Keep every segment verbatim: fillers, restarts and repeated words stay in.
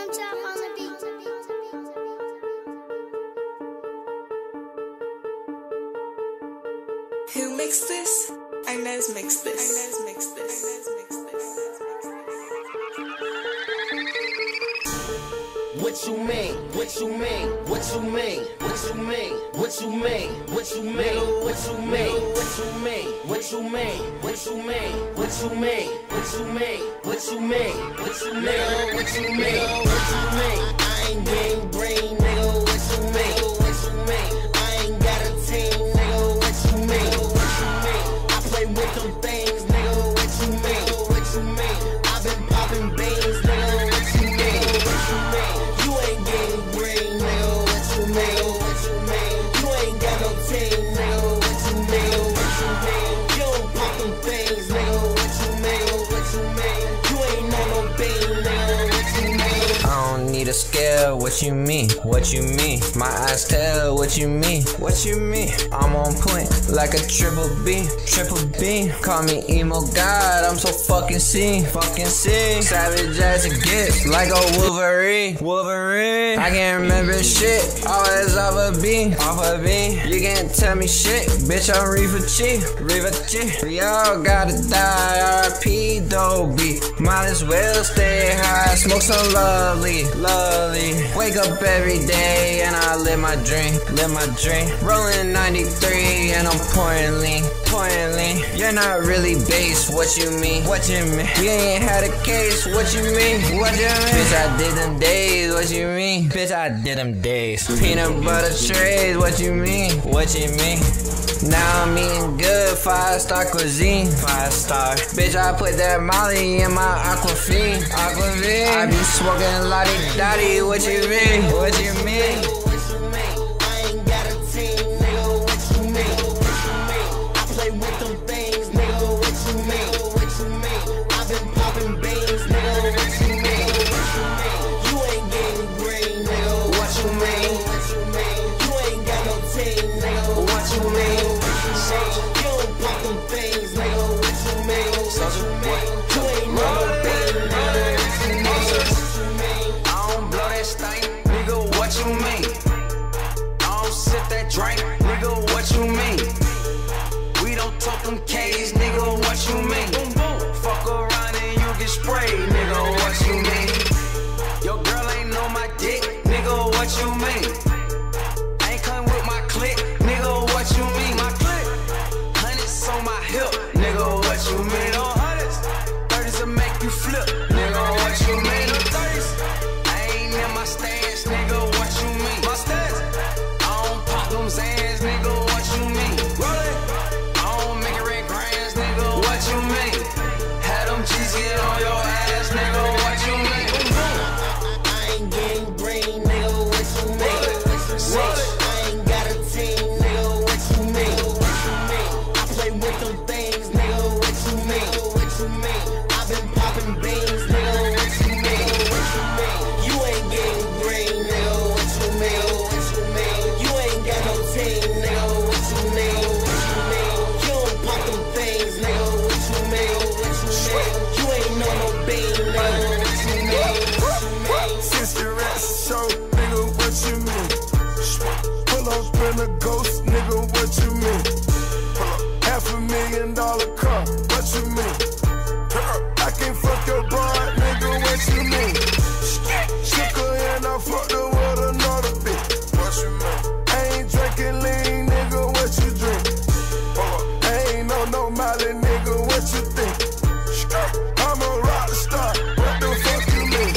Young Chop on the beat. Who mixed this? Inez mixed this. Inez mixed this. What you mean? What you mean? What you mean? What you mean? What you mean? What you mean? What you mean? What you mean? What you mean? What you mean? What you mean? What you mean? What you mean? What you mean? What you mean? What you mean? I ain't getting green, nigga. What you mean? What you mean? I ain't got a team, nigga. What you mean? What you mean? I play with them things, nigga. What you mean? What you mean? I've been popping beans, nigga. What you mean? What you mean? You ain't getting green, nigga. What you mean? What you mean? You ain't got no team, nigga. What you mean? What you mean? You don't pop them things, nigga. What you mean? What you mean? You ain't on no bean, nigga. What you mean? I don't need a scale. What you mean? What you mean? My eyes tell what you mean. What you mean? I'm on point like a triple B. Triple B. Call me emo god. I'm so fucking C. Fucking C. Savage as it gets. Like a Wolverine. Wolverine. I can't remember shit. Always off a B. Off a B. You can't tell me shit. Bitch, I'm Reaver Chi. Reaver Chi. We all gotta die. R I P Dobie. Might as well stay high. Smoke some lovely. Lovely. Wake up every day and I live my dream. Live my dream. Rolling ninety-three and I'm pouring lean. Pouring lean. You're not really base. What you mean? What you mean? You ain't had a case. What you mean? What you mean? Bitch, I did them days. What you mean? Bitch, I did them days. Peanut butter trays. What you mean? What you mean? Now I'm eating good, five star cuisine. Five star. Bitch, I put that Molly in my Aquafina. Aquafina. I be smoking Lottie Dottie. What you mean? What you mean? What you mean? I ain't got a team, nigga. What you mean? What you mean? I play with them things, nigga. What you mean? What you mean? I've been popping beans, nigga. What you mean? What you mean? You ain't getting green, nigga. What you mean? What you mean? You ain't got no team, nigga. What you mean? You don't pop them things, nigga. What you mean? What you mean? You ain't no bean, nigga. What you mean? What you mean? I don't blow that stank, nigga. What you mean? I don't sip that drink, nigga. What you mean? We don't talk them K's, nigga. What you mean? Fuck around and you get sprayed, nigga. What you mean? Your girl ain't know my dick, nigga. What you mean? I ain't come with my clique, nigga. What you mean? My clique, hundreds on my hip, nigga. What you mean? On hundreds, thirties will make you flip, nigga. What you mean? thirties, I ain't in my stance, nigga. What you mean? My stance, I don't pop them Zans, nigga. What you mean? Roll it, I don't make it red grands, nigga. What you mean? Had them G's get on your ass, nigga. What you mean? I ain't getting green, nigga. What you mean? What you mean? I ain't got a team, nigga. What you mean? What you mean? I play with them things, nigga. What you mean? What you mean? I've been popping beans, nigga. What you mean? What you mean? You ain't getting green, nigga. What you mean? What you mean? You ain't got no team, nigga. What you mean? What you mean? You don't pop them things, nigga. What you mean? What you mean? You ain't know no bean, nigga. What you mean? What you mean? Since the rest show, nigga, what you mean? Pull up, spin a ghost, nigga, what you mean? Half a million dollar car, what you mean? I can't fuck your boy, nigga, what you mean? Shook her and I fucked her with another bitch, what you mean? I ain't drinking lean, nigga, what you drink? I ain't no no Molly, nigga, what you think? I'm a rock star, what the fuck you mean?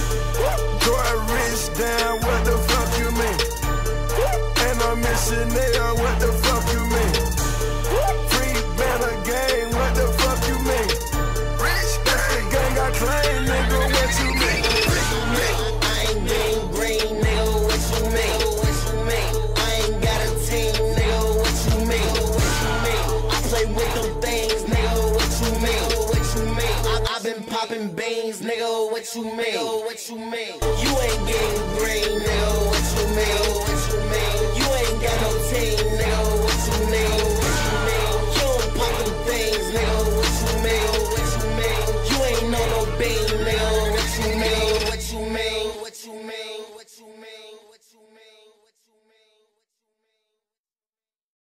Joy rich down, what the fuck you mean? And I'm missionaire, what the fuck you mean? Free banner game, what the fuck you mean? Rich that's the gang I claim, nigga, what you mean? I ain't getting green, nigga, what you mean? What you mean? I ain't got a team, nigga, what you mean? What you mean? I play with them things, nigga, what you mean? What you mean? I, I been popping beans, nigga, what you mean? What you mean? You ain't getting green,